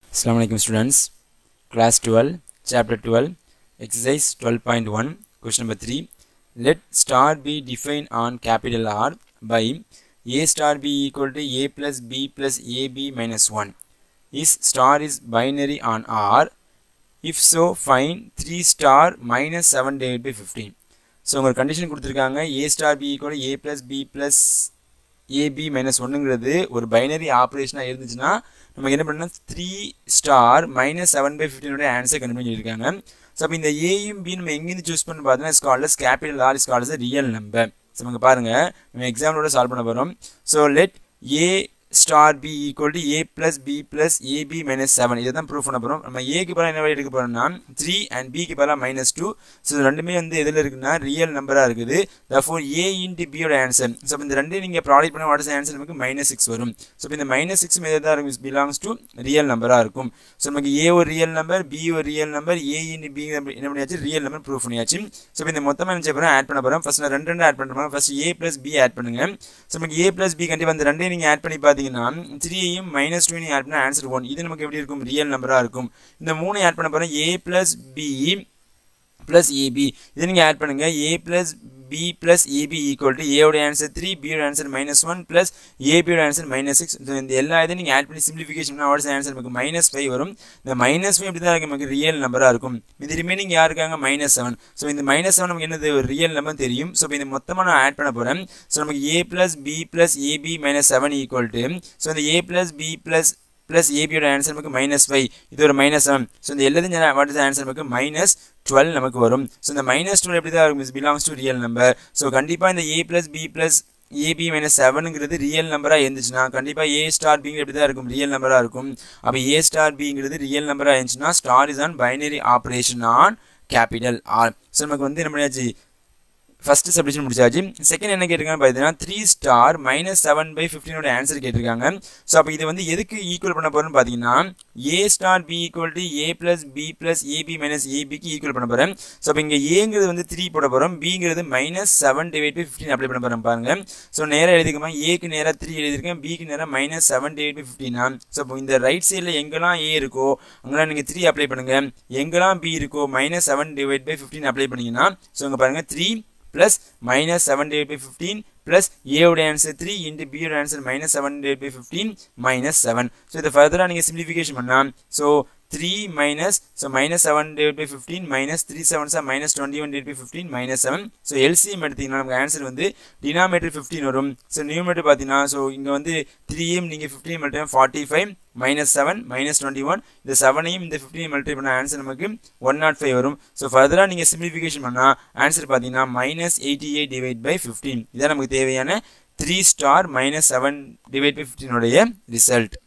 Assalamu alaikum students. Class 12, chapter 12, exercise 12.1, question number 3. Let star be defined on capital R by A star B equal to A plus B plus AB minus 1. Is star is binary on R? If so, find 3 star minus 7 divided by 15. So, உங்கள் condition கொடுத்திருக்காங்க A star B equal to A plus B plus AB minus 1ங்கிறது ஒரு binary ஆபரேஷனாக இருந்துச்சுன்னா நமக்கு என்ன பண்ணணும் 3 star minus 7 by 15 உடைய answer கண்டுபிடிச்சு இருக்காங்க. ஸோ அப்போ இந்த ஏயும் பி நம்ம எங்கேருந்து சூஸ் பண்ணி பார்த்தோம்னா is called as capital R is called as real number. So நமக்கு பாருங்க நம்ம எக்ஸாம்பிளோட சால்வ் பண்ண போகிறோம். So let A star B equal to A plus B plus AB minus 7 இதை தான் ப்ரூவ் பண்ண போகிறோம். நம்ம ஏக்கு பதிலாக என்ன எடுக்க போகிறோம்னா 3 அண்ட் பிக்கு பதிலாக -2. ஸோ ரெண்டுமே வந்து எதில் இருக்குன்னா ரியல் நம்பராக இருக்குது. தஃபோர் ஏ இன்ட்டு பியோட ஆன்சர். ஸோ இந்த ரெண்டு நீங்கள் ப்ராடக்ட் பண்ண வாட் இஸ் ஆன்சர் நமக்கு -6 வரும். ஸோ இந்த -6 எது தான் இருக்கும் பிலாங்ஸ் டு ரியல் நம்பராக இருக்கும். ஸோ நமக்கு ஏ ஒரு ரியல் நம்பர், பி ஒரு real number, A into B என்ன பண்ணியாச்சு ரியல் நம்பர் ப்ரூவ் பண்ணியாச்சு. ஸோ இந்த மொத்தமாக என்ன செய்ய ஆட் பண்ண போகிறோம். ஃபர்ஸ்ட் நான் ரெண்டு ஆட் பண்ணுறோம். First A plus B add பண்ணுங்க. ஸோ நமக்கு ஏ பிளஸ் பி கண்டிப்பாக அந்த ரெண்டையும் நீங்கள் ஆட் பண்ணி பார்த்தீங்கன்னா 3 -2 ஆட் பண்ண ஆன்சர் 1. இது நமக்கு எப்படி இருக்கும் ரியல் நம்பரா இருக்கும். இந்த 3 ஆட் பண்ண போறோம் a plus b plus ab. இதை நீங்க ஆட் பண்ணுங்க a plus b plus ab equal to a ஓட ஆன்சர் 3, b ஓட ஆன்சர் -1 plus ab ஓட ஆன்சர் -6. இந்த எல்லா இதையும் நீங்க ஆட் பண்ணி சிம்பிளிஃபிகேஷன் பண்ணா வாட் இஸ் ஆன்சர் நமக்கு -5 வரும். இந்த -5 எப்படி தான் நமக்கு ரியல் நம்பரா இருக்கும். இது ரிமைனிங் யார் இருக்காங்க -7. ஸோ இந்த -7 நமக்கு என்னது ஒரு ரியல் நம்பர் தெரியும். ஸோ இந்த மொத்தமாக நான் ஆட் பண்ண போறேன். ஸோ நமக்கு a plus b plus ab -7 equal to so இந்த a plus b plus AB ஓட ஆன்சர் நமக்கு -5, இது ஒரு -7. ஸோ இந்த எல்லாத்தையும் வாட் இஸ் ஆன்சர் நமக்கு -12 நமக்கு வரும். ஸோ இந்த -12 எப்படி தான் இருக்கும் belongs to real number. So கண்டிப்பாக இந்த a plus b plus AB -7ங்கிறது ரியல் நம்பராக இருந்துச்சுன்னா கண்டிப்பாக a ஸ்டார் பிங்கிறது எப்படி தான் இருக்கும் ரியல் நம்பராக இருக்கும். அப்போ a ஸ்டார் பிங்கிறது ரியல் நம்பராக இருந்துச்சுன்னா star is an binary operation on capital R. So நமக்கு வந்து என்ன பண்ணியாச்சு ஃபர்ஸ்ட் சப்டிஷன் முடிச்சாச்சு. செகண்ட் என்ன கேட்டிருக்காங்க பார்த்தீங்கன்னா 3 ஸ்டார் -7 by 15 ஓட ஆன்சர் கேட்டிருக்காங்க. ஸோ அப்போ இது வந்து எதுக்கு ஈக்குவல் பண்ண போகிறோம்னு பார்த்தீங்கன்னா a ஸ்டார் b equal to a plus b plus ab minus abக்கு ஈக்குவல் பண்ண போகிறேன். ஸோ அப்போ இங்கே ஏங்கிறது வந்து 3 போட போகிறோம், பிங்கிறது -7 divided by 15 அப்ளை பண்ண போகிறோம் பாருங்க. ஸோ நேராக எழுதிக்கமா ஏக்கு நேராக 3 எழுதியிருக்கேன், பிக்கு நேராக -7 divided by 15. ஸோ இப்போ இந்த ரைட் சைடில் எங்கெல்லாம் ஏ இருக்கோ அங்கெல்லாம் நீங்கள் 3 அப்ளை பண்ணுங்க, எங்கெல்லாம் பி இருக்கோ -7 divided by 15 அப்ளை பண்ணிங்கன்னா ஸோ இங்கே பாருங்கள் 3 plus -7 divided by 15 plus a ஓட ஆன்சர் 3 into b ஓட ஆன்சர் -7 divided by 15 -7. ஸோ இதை ஃபர்தராக நீங்கள் சிம்பிளிஃபிகேஷன் பண்ணலாம். So 3 minus so -7 divided by 15 minus 3 7s are -21 divided by 15 -7. So LCM எடுத்தீங்கன்னா நமக்கு ஆன்சர் வந்து டினாமினேட்டர் 15 வரும். ஸோ நியூமரேட்டர் பார்த்தீங்கன்னா ஸோ இங்கே வந்து 3m நீங்கள் 15 மல்டிப்ளை 45 -7 -21 இந்த 7ஐயும் இந்த 15 மல்டிப்ளை பண்ண ஆன்சர் நமக்கு 105 வரும். ஸோ ஃபர்தராக நீங்கள் சிம்பிளிஃபிகேஷன் பண்ணால் ஆன்சர் பார்த்தீங்கன்னா -88 divided by 15. இதான் நமக்கு தேவையான 3 ஸ்டார் -7 divided by 15 உடைய ரிசல்ட்.